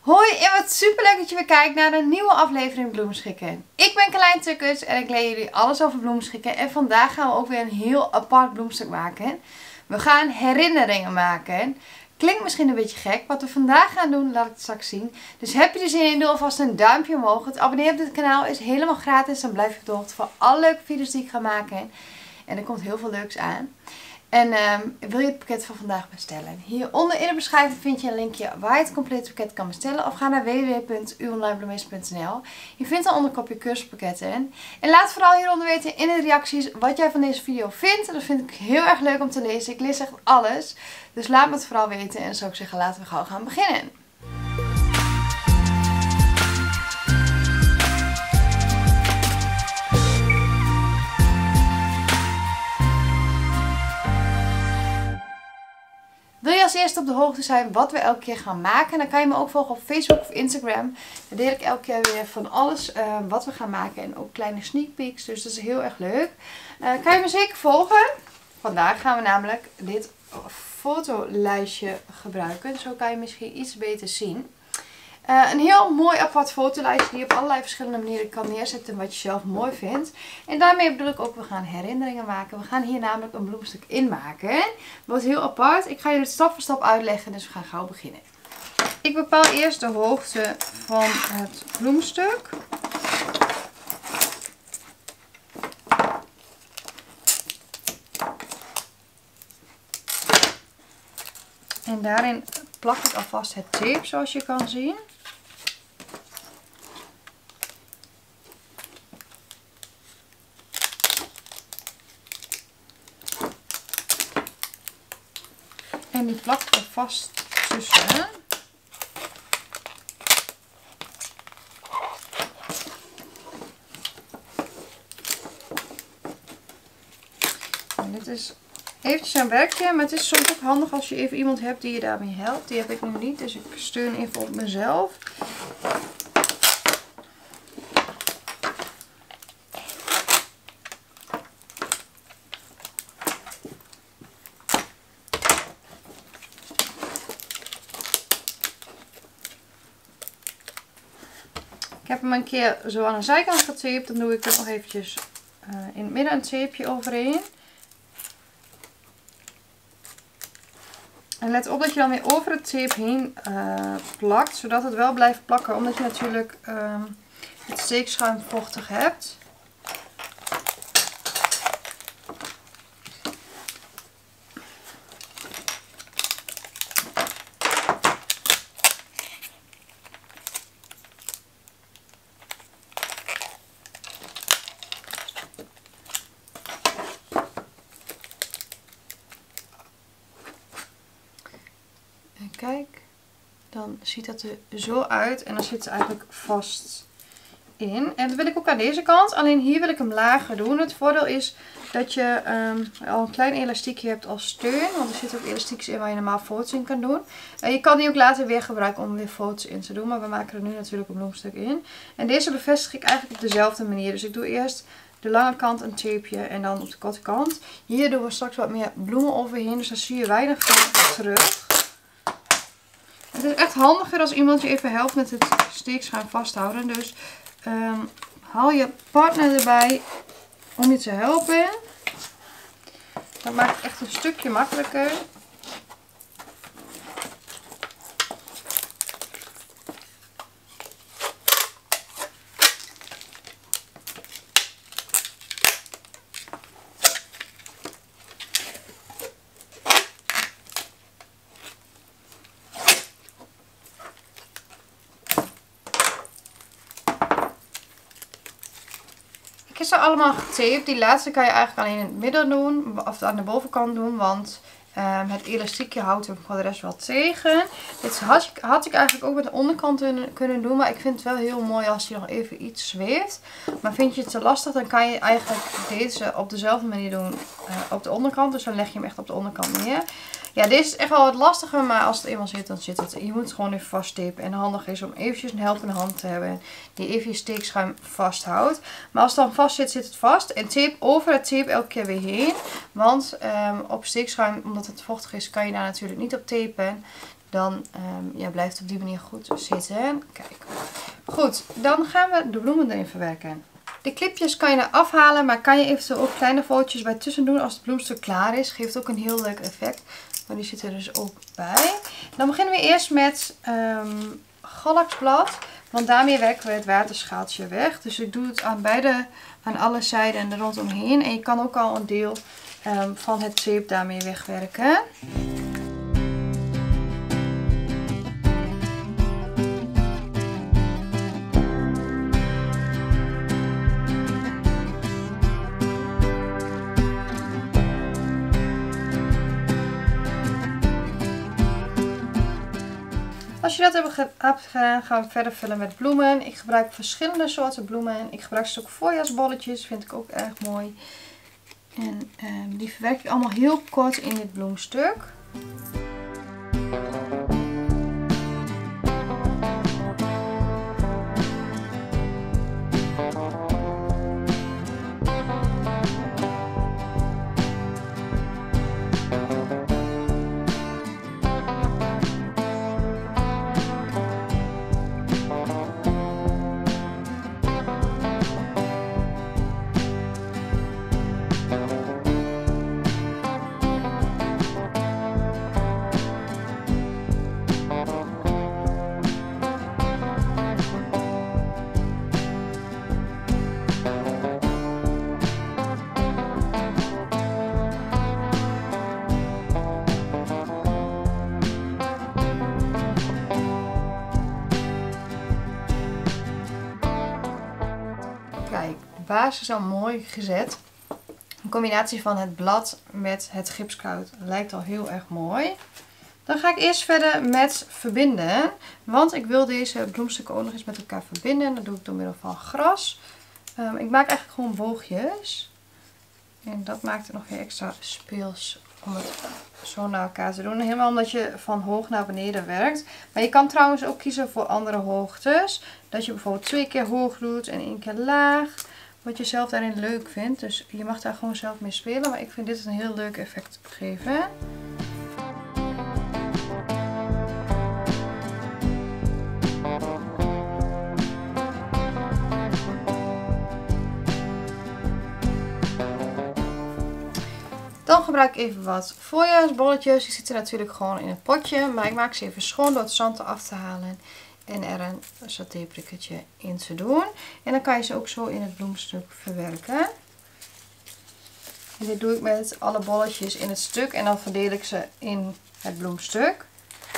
Hoi en wat super leuk dat je weer kijkt naar een nieuwe aflevering Bloemschikken. Ik ben Carlijn Tukkers en ik leer jullie alles over bloemschikken. En vandaag gaan we ook weer een heel apart bloemstuk maken. We gaan herinneringen maken. Klinkt misschien een beetje gek. Wat we vandaag gaan doen, laat ik het straks zien. Dus heb je er zin in, doe alvast een duimpje omhoog. Het abonneren op dit kanaal is helemaal gratis. Dan blijf je op de hoogte van alle leuke video's die ik ga maken. En er komt heel veel leuks aan. En wil je het pakket van vandaag bestellen? Hieronder in de beschrijving vind je een linkje waar je het complete pakket kan bestellen. Of ga naar www.uwonlinebloemist.nl. Je vindt dan onderkopje cursuspakketten. En laat vooral hieronder weten in de reacties wat jij van deze video vindt. Dat vind ik heel erg leuk om te lezen. Ik lees echt alles. Dus laat me het vooral weten. En dan zou ik zeggen, laten we gauw gaan beginnen. Wil je als eerste op de hoogte zijn wat we elke keer gaan maken? Dan kan je me ook volgen op Facebook of Instagram. Daar deel ik elke keer weer van alles wat we gaan maken. En ook kleine sneak peeks. Dus dat is heel erg leuk. Kan je me zeker volgen? Vandaag gaan we namelijk dit fotolijstje gebruiken. Zo kan je misschien iets beter zien. Een heel mooi apart fotolijstje die je op allerlei verschillende manieren kan neerzetten wat je zelf mooi vindt. En daarmee bedoel ik ook, we gaan herinneringen maken. We gaan hier namelijk een bloemstuk in maken. Wat heel apart. Ik ga jullie het stap voor stap uitleggen, dus we gaan gauw beginnen. Ik bepaal eerst de hoogte van het bloemstuk. En daarin plak ik alvast het tape zoals je kan zien. En die plak ik er vast tussen. En dit is eventjes een werkje, maar het is soms ook handig als je even iemand hebt die je daarmee helpt. Die heb ik nu niet, dus ik steun even op mezelf. Ik heb hem een keer zo aan de zijkant getaped, dan doe ik er nog eventjes in het midden een tapeje overheen. En let op dat je dan weer over het tape heen plakt, zodat het wel blijft plakken, omdat je natuurlijk het steekschuim vochtig hebt. Kijk, dan ziet dat er zo uit en dan zit ze eigenlijk vast in. En dat wil ik ook aan deze kant, alleen hier wil ik hem lager doen. Het voordeel is dat je al een klein elastiekje hebt als steun, want er zitten ook elastiekjes in waar je normaal foto's in kan doen. En je kan die ook later weer gebruiken om weer foto's in te doen, maar we maken er nu natuurlijk een bloemstuk in. En deze bevestig ik eigenlijk op dezelfde manier. Dus ik doe eerst de lange kant een tapeje en dan op de korte kant. Hier doen we straks wat meer bloemen overheen, dus daar zie je weinig van terug. Het is echt handiger als iemand je even helpt met het steekschuim vasthouden. Dus haal je partner erbij om je te helpen. Dat maakt het echt een stukje makkelijker. Ik heb ze allemaal getaped. Die laatste kan je eigenlijk alleen in het midden doen. Of aan de bovenkant doen. Want het elastiekje houdt hem voor de rest wel tegen. Dit had ik eigenlijk ook met de onderkant kunnen doen. Maar ik vind het wel heel mooi als hij nog even iets zweeft. Maar vind je het te lastig, dan kan je eigenlijk deze op dezelfde manier doen op de onderkant. Dus dan leg je hem echt op de onderkant neer. Ja, deze is echt wel wat lastiger, maar als het eenmaal zit, dan zit het. Je moet het gewoon even vasttapen. En handig is om eventjes een helpende hand te hebben die even je steekschuim vasthoudt. Maar als het dan vast zit, zit het vast. En tape over het tape elke keer weer heen. Want op steekschuim, omdat het vochtig is, kan je daar natuurlijk niet op tapen. dan blijft het op die manier goed zitten. Kijk. Goed, dan gaan we de bloemen erin verwerken. De clipjes kan je er afhalen, maar kan je eventueel ook kleine fotootjes bij tussen doen als het bloemstuk klaar is. Geeft ook een heel leuk effect. Maar die zit er dus ook bij. Dan beginnen we eerst met galaxblad. Want daarmee werken we het waterschaaltje weg. Dus ik doe het aan alle zijden en er rondomheen. En je kan ook al een deel van het zeep daarmee wegwerken. Als je dat hebt gedaan, gaan we verder vullen met bloemen. Ik gebruik verschillende soorten bloemen. Ik gebruik ook voorjaarsbolletjes, vind ik ook erg mooi. En die verwerk ik allemaal heel kort in dit bloemstuk. Kijk, de basis is al mooi gezet. Een combinatie van het blad met het gipskout lijkt al heel erg mooi. Dan ga ik eerst verder met verbinden. Want ik wil deze bloemstukken ook nog eens met elkaar verbinden. Dat doe ik door middel van gras. Ik maak eigenlijk gewoon boogjes. En dat maakt het nog weer extra speels om het zo naar elkaar te doen. Helemaal omdat je van hoog naar beneden werkt. Maar je kan trouwens ook kiezen voor andere hoogtes. Dat je bijvoorbeeld 2 keer hoog doet en 1 keer laag. Wat je zelf daarin leuk vindt. Dus je mag daar gewoon zelf mee spelen. Maar ik vind dit een heel leuk effect geven. Dan gebruik ik even wat voorjaarsbolletjes. Die zitten natuurlijk gewoon in het potje. Maar ik maak ze even schoon door het zand eraf te halen. En er een satéprikketje in te doen. En dan kan je ze ook zo in het bloemstuk verwerken. En dit doe ik met alle bolletjes in het stuk. En dan verdeel ik ze in het bloemstuk.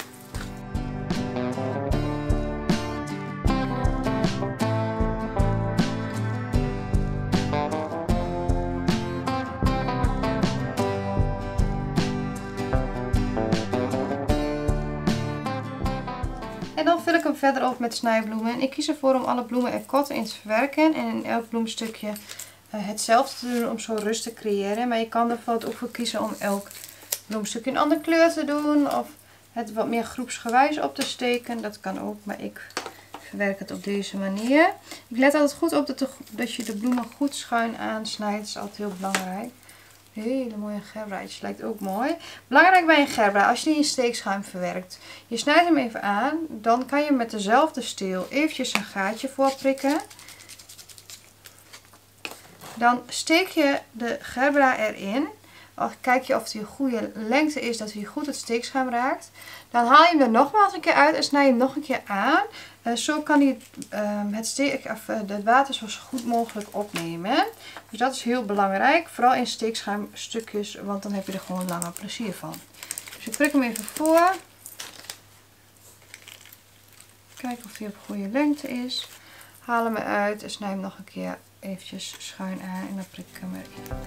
En dan vul ik hem verder op met snijbloemen. Ik kies ervoor om alle bloemen er kort in te verwerken. En in elk bloemstukje hetzelfde te doen om zo rust te creëren. Maar je kan er bijvoorbeeld ook voor kiezen om elk bloemstukje een andere kleur te doen. Of het wat meer groepsgewijs op te steken. Dat kan ook, maar ik verwerk het op deze manier. Ik let altijd goed op dat je de bloemen goed schuin aansnijdt. Dat is altijd heel belangrijk. Hele mooie gerbraatjes, lijkt ook mooi. Belangrijk bij een gerbera, als je die in steekschuim verwerkt. Je snijdt hem even aan, dan kan je met dezelfde steel eventjes een gaatje voor prikken. Dan steek je de gerbera erin. Kijk je of die een goede lengte is, dat hij goed het steekschuim raakt. Dan haal je hem er nogmaals een keer uit en snij je hem nog een keer aan. Zo kan hij het water zo goed mogelijk opnemen. Dus dat is heel belangrijk. Vooral in steekschuimstukjes, want dan heb je er gewoon langer plezier van. Dus ik prik hem even voor. Kijk of hij op goede lengte is. Haal hem eruit en snij hem nog een keer eventjes schuin aan en dan prik ik hem erin.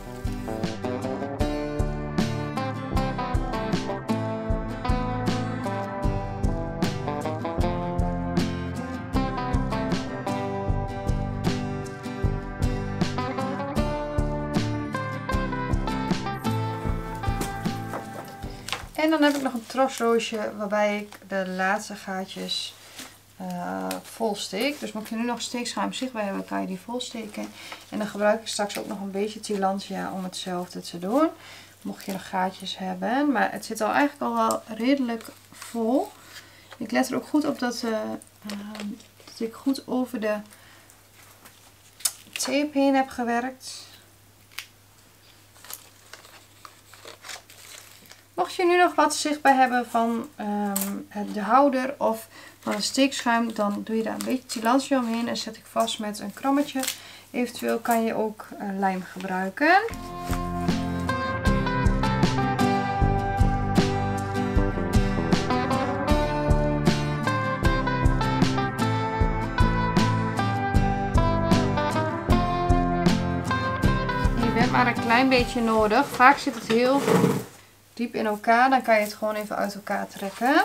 En dan heb ik nog een trosroosje waarbij ik de laatste gaatjes vol steek. Dus mocht je nu nog steekschuim zichtbaar hebben, kan je die vol steken. En dan gebruik ik straks ook nog een beetje Tillandsia om hetzelfde te doen. Mocht je nog gaatjes hebben. Maar het zit al eigenlijk al wel redelijk vol. Ik let er ook goed op dat ik goed over de tape heen heb gewerkt. Mocht je nu nog wat zichtbaar hebben van de houder of van een steekschuim, dan doe je daar een beetje tillandje omheen en zet ik vast met een krammetje. Eventueel kan je ook lijm gebruiken. Je bent maar een klein beetje nodig. Vaak zit het heel diep in elkaar. Dan kan je het gewoon even uit elkaar trekken.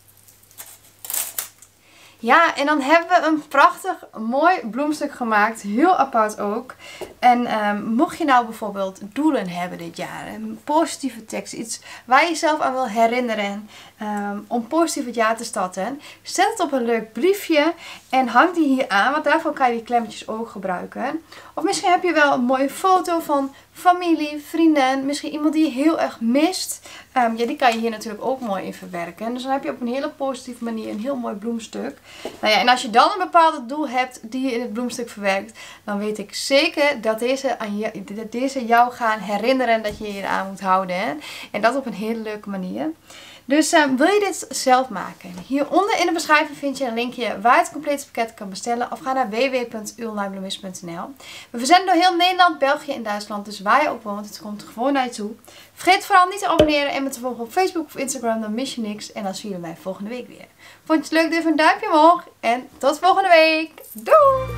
Ja, en dan hebben we een prachtig mooi bloemstuk gemaakt. Heel apart ook. En mocht je nou bijvoorbeeld doelen hebben dit jaar. Een positieve tekst. Iets waar je jezelf aan wil herinneren. Om positief het jaar te starten. Zet het op een leuk briefje. En hang die hier aan. Want daarvoor kan je die klemmetjes ook gebruiken. Of misschien heb je wel een mooie foto van familie, vrienden. Misschien iemand die je heel erg mist. Ja, die kan je hier natuurlijk ook mooi in verwerken. Dus dan heb je op een hele positieve manier een heel mooi bloemstuk. Nou ja, en als je dan een bepaald doel hebt die je in het bloemstuk verwerkt, dan weet ik zeker dat deze jou gaan herinneren dat je je eraan moet houden. Hè? En dat op een hele leuke manier. Dus wil je dit zelf maken? Hieronder in de beschrijving vind je een linkje waar je het complete pakket kan bestellen. Of ga naar www.ulonlinebloemist.nl. We verzenden door heel Nederland, België en Duitsland. Dus waar je ook woont, het komt gewoon naar je toe. Vergeet vooral niet te abonneren en me te volgen op Facebook of Instagram. Dan mis je niks. En dan zien we mij volgende week weer. Vond je het leuk? Doe even een duimpje omhoog. En tot volgende week. Doei!